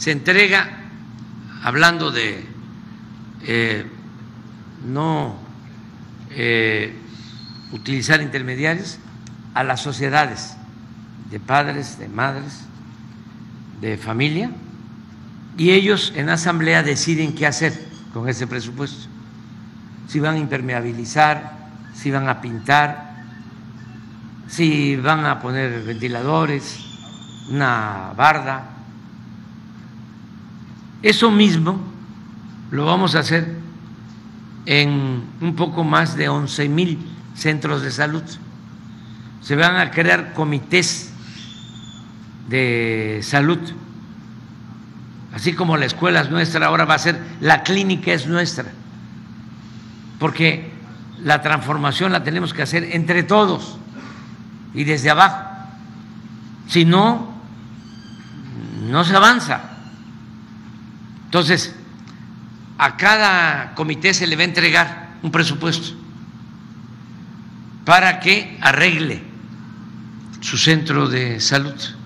se entrega, hablando de no utilizar intermediarios, a las sociedades de padres, de madres, de familia, y ellos en asamblea deciden qué hacer con ese presupuesto, si van a impermeabilizar, si van a pintar, si van a poner ventiladores, una barda. Eso mismo lo vamos a hacer en un poco más de 11,000 centros de salud. Se van a crear comités de salud, así como la escuela es nuestra, ahora va a ser la clínica es nuestra, porque la transformación la tenemos que hacer entre todos y desde abajo, si no, no se avanza. Entonces, a cada comité se le va a entregar un presupuesto para que arregle su centro de salud.